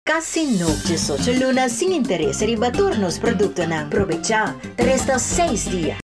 Casino 18 lunas sin interés e ribaturnos produkto ng Probecha 3 6 dia.